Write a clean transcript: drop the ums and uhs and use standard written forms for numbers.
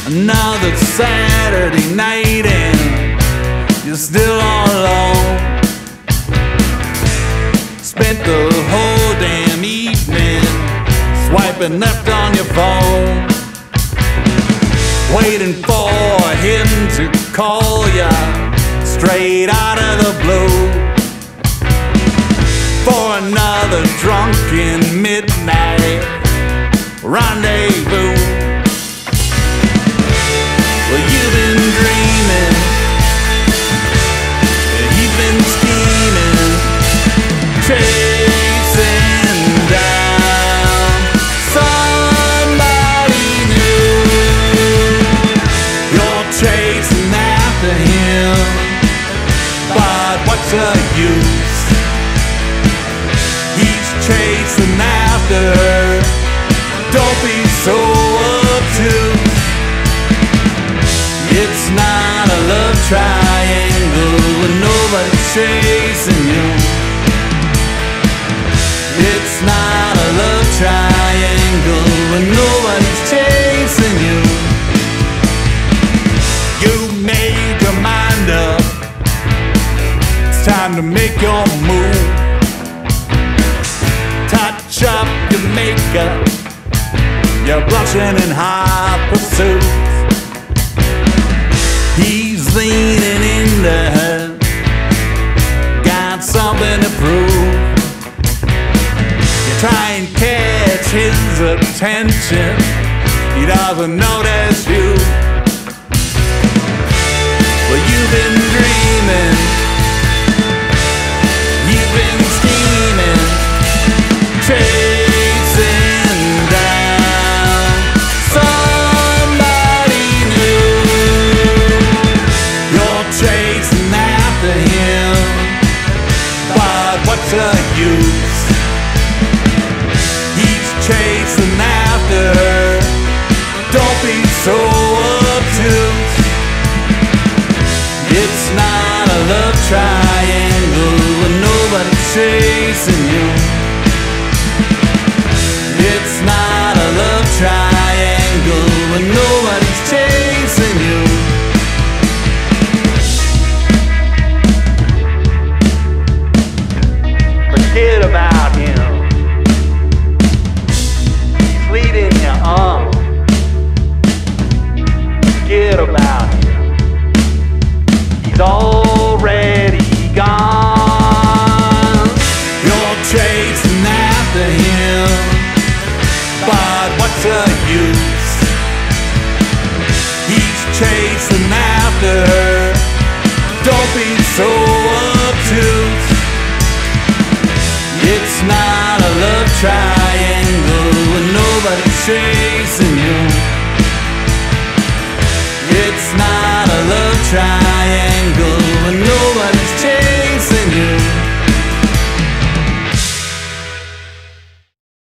Another Saturday night and you're still all alone. Spent the whole damn evening swiping left on your phone, waiting for him to call ya straight out of the blue for another drunken midnight rendezvous. Well, you've been dreaming, you've been scheming, chasing down somebody new. You're chasing after him, but what's the use? He's chasing after her. Don't be so obtuse. It's not a love triangle when nobody's chasing you. It's not a love triangle when nobody's chasing you. You made your mind up, it's time to make your move. Touch up your makeup, you're blushing in high pursuit. He's leaning into her, got something to prove. You try and catch his attention, he doesn't notice you. Well, you've been dreaming, you've been scheming, chasing down somebody new. You're chasing after him, but what's the use? He's chasing after her. Don't be so obtuse. It's not a love triangle when nobody's chasing you. It's not a love triangle when nobody's chasing you. Forget about him. He's leading you on. Forget about him. He's already gone. You're chasing after him, but what's the use? He's chasing after her. Don't be so obtuse. It's not a love triangle when nobody's chasing you. It's not a love triangle